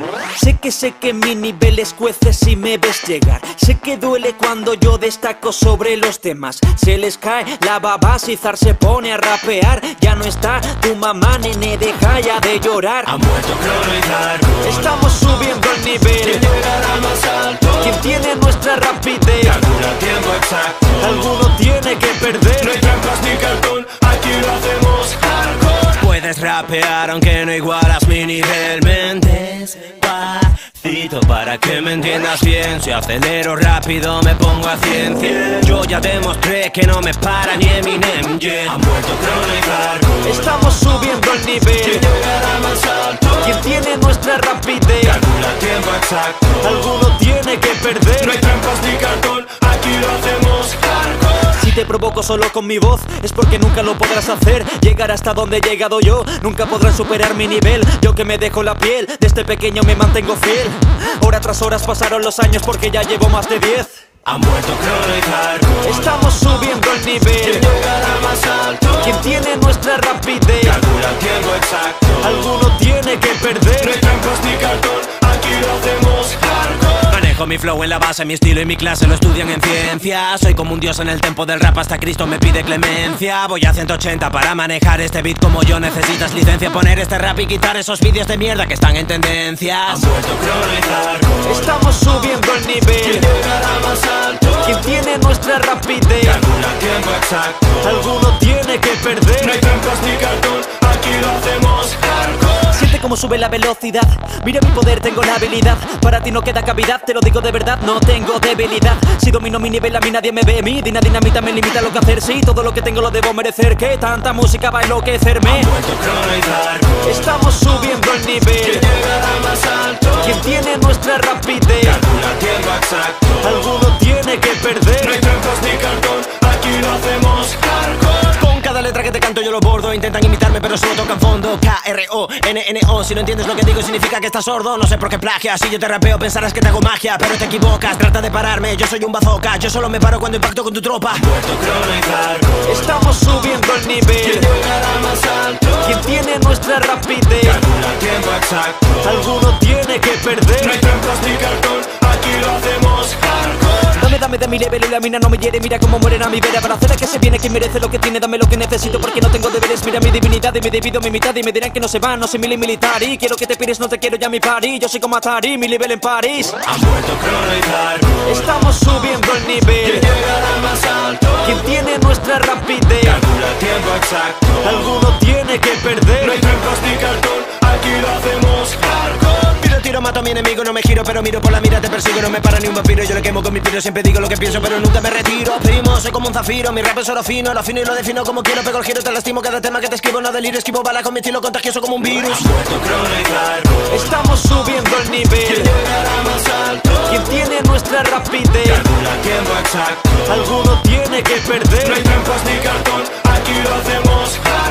Sé que mi nivel escuece si me ves llegar. Sé que duele cuando yo destaco sobre los demás. Se les cae la baba si Zar se pone a rapear. Ya no está tu mamá, nene, deja ya de llorar. Ha muerto Crono y Hardcore. Estamos subiendo el nivel. ¿Quién llegará más alto? ¿Quién tiene nuestra rapidez? Calcula el tiempo exacto. Alguno tiene que perder. No hay trampas ni cartón, aquí lo hacemos hardcore. Puedes rapear aunque no igualas mi nivel. Mentes despacito para que me entiendas bien. Si acelero rápido me pongo a 100. Yo ya demostré que no me para ni Eminem, yeah. Ha muerto Crono y Hardcore. Estamos subiendo el nivel. ¿Quién llegará más alto? ¿Quién tiene nuestra rapidez? Calcula el tiempo exacto. Alguno tiene que perder. No hay trampas ni cartón, aquí lo hacemos hardcore. Si te provoco solo con mi voz, es porque nunca lo podrás hacer. Llegar hasta donde he llegado yo, nunca podrás superar mi nivel. Yo que me dejo la piel, desde pequeño me mantengo fiel. Hora tras horas pasaron los años porque ya llevo más de 10. Ha muerto Crono y Hardcore. Estamos subiendo el ¿Quién nivel. llegará más alto? ¿Quién tiene nuestra rapidez? Calcula el tiempo exacto. Alguno tiene que No hay perder. trampas ni cartón, aquí lo hacemos hardcore. Manejo mi flow en la base, mi estilo y mi clase lo estudian en ciencia. Soy como un dios en el tempo del rap, hasta Cristo me pide clemencia. Voy a 180 para manejar este beat como yo. Necesitas licencia, poner este rap y quitar esos vídeos de mierda que están en tendencias. Ha muerto Crono y Hardcore. Estamos subiendo el ¿Quién nivel. llegará más alto? ¿Quién tiene nuestra rapidez? Calcula el tiempo exacto. Alguno tiene que No hay perder. trampas ni cartón, aquí lo hacemos hardcore. Siente cómo sube la velocidad. Mira mi poder, tengo la habilidad. Para ti no queda cavidad, te lo digo de verdad, no tengo debilidad. Si domino mi nivel, a mí nadie me ve. Mi dinamita me limita lo que hacer. Sí, todo lo que tengo lo debo merecer. Que tanta música va a enloquecerme. Ha muerto Crono y Hardcore. Estamos subiendo el ¿Quién nivel. llegará más alto? ¿Quién tiene nuestra rapidez? Calcula el tiempo exacto. Alguno tiene que No hay perder. trampas ni cartón, aquí lo hacemos hardcore. Con cada letra que te canto yo lo bordo. Intentan imitarme pero solo tocan fondo. K-R-O-N-N-O. Si no entiendes lo que digo significa que estás sordo. No sé por qué plagias. Si yo te rapeo pensarás que te hago magia, pero te equivocas, trata de pararme. Yo soy un bazooka, yo solo me paro cuando impacto con tu tropa. Muerto Crono y Hardcore. Estamos subiendo el nivel. ¿Quién llegará más alto? ¿Quién tiene nuestra rapidez? Calcula el tiempo exacto. Alguno tiene que No hay perder. trampas ni cartón, aquí lo hacemos hardcore. Dame de mi level y la mina no me hiere. Mira cómo mueren a mi vera. Para hacer a que se viene quien merece lo que tiene. Dame lo que necesito porque no tengo deberes. Mira mi divinidad y me divido mi mitad. Y me dirán que no se van, no soy militar. Y quiero que te pires, no te quiero ya mi party. Yo soy como Atari, mi level en París. Ha muerto Crono y Hardcore. Estamos subiendo el nivel. ¿Quién llegará más alto? ¿Quién tiene nuestra rapidez? Calcula el tiempo exacto. Alguno tiene que No hay perder. trampas ni cartón, aquí lo hacemos hardcore. Tiro, mato a mi enemigo, no me giro, pero miro por la mira, te persigo, no me para ni un vampiro. Yo le quemo con mi piro, siempre digo lo que pienso, pero nunca me retiro. Primo, soy como un zafiro, mi rap es oro fino, lo afino y lo defino como quiero. Pego el giro, te lastimo cada tema que te escribo, no deliro, esquivo bala con mi estilo contagioso como un virus. Ha muerto Crono y Hardcore. Estamos subiendo el ¿Quién nivel. llegará más alto? ¿Quién tiene nuestra rapidez? Calcula el tiempo exacto. Alguno tiene que No hay perder. trampas ni cartón, aquí lo hacemos hardcore.